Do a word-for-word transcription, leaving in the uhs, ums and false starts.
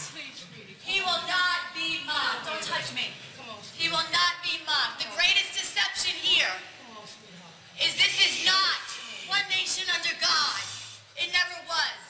Sweetie, sweetie. He will not be mocked. Don't touch me. Come on, He will not be mocked. The greatest deception here come on, sweetheart. is this is not one nation under God. It never was.